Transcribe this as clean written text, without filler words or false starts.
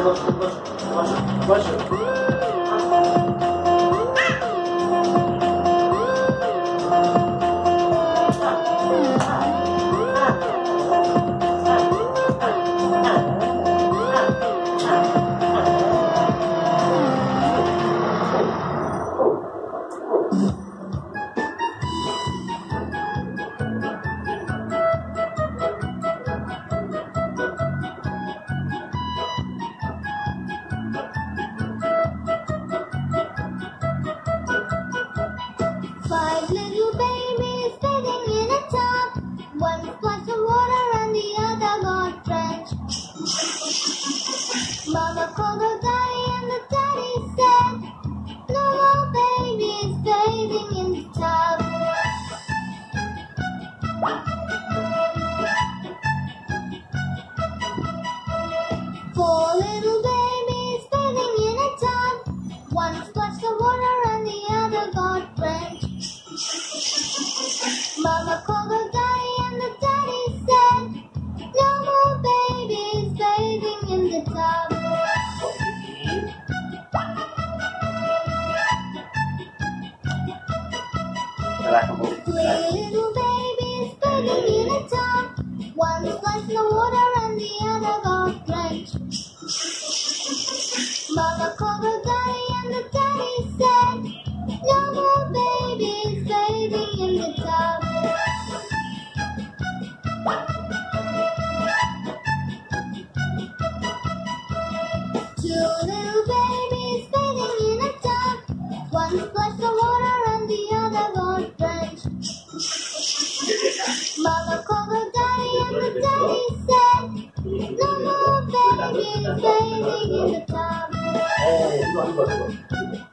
Five little babies sitting in a tub. One splashed of water and the other got drenched. Mama called her daddy and the daddy said, "No more babies bathing in the tub." Four little babies bathing in a tub. One splashed of water and the other got drenched. Mama called her daddy and the daddy said, "No more babies bathing in the tub." Three little babies bathing in a tub. One splashed the water and the other got drenched. Mama called her daddy and the daddy said, "No more babies bathing in the tub." Two little babies bathing in a tub. One splashed the water and the other got drenched. Mama called her daddy and the daddy said, "No more babies bathing in the tub."